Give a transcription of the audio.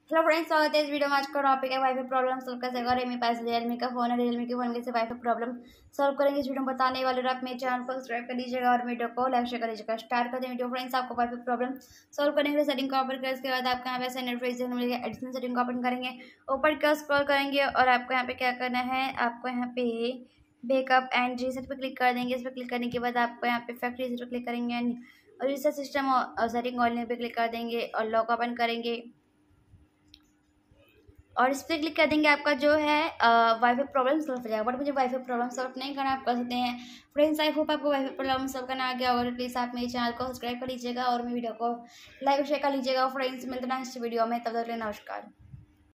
Hello friends, स्वागत है इस वीडियो में। आज का टॉपिक है वाईफाई प्रॉब्लम सॉल्व कैसे करें। मेरे पास रियलमी का फ़ोन है, रियलमी के फ़ोन कैसे वाईफाई प्रॉब्लम सॉल्व करेंगे इस वीडियो में बताने वाले। आप मेरे चैनल को सब्सक्राइब कर लीजिएगा और वीडियो को लाइक शेयर कर लीजिएगा। स्टार्ट करते हैं वीडियो। फ्रेंड्स, आपको वाईफाई प्रॉब्लम सॉल्व करने के लिए सेटिंग को ओपन करें। इसके बाद आपको यहाँ पे सेंड फ्रेज मिलेगा, एडिशनल सेटिंग को ओपन करेंगे, ऊपर का स्क्रॉल करेंगे और आपको यहाँ पे क्या करना है, आपको यहाँ पे बैकअप एंड रीसेट पे क्लिक कर देंगे। इस पर क्लिक करने के बाद आपको यहाँ पे फैक्ट्री रीसेट पे क्लिक करेंगे और रीसेट सिस्टम और सेटिंग ऑनलाइन पे क्लिक कर देंगे और लॉक ओपन करेंगे और इस पर क्लिक कर देंगे। आपका जो है वाईफाई प्रॉब्लम सॉल्व हो जाएगा। बट मुझे वाईफाई प्रॉब्लम सॉल्व नहीं करना, आप कर सकते हैं। फ्रेंड्स, आई होप आपको वाईफाई प्रॉब्लम सॉल्व करना आ गया होगा। प्लीज़ आप मेरे चैनल को सब्सक्राइब कर लीजिएगा और मेरे वीडियो को लाइक शेयर कर लीजिएगा। फ्रेंड्स, मिलते हैं नेक्स्ट वीडियो में, तब तक के लिए नमस्कार।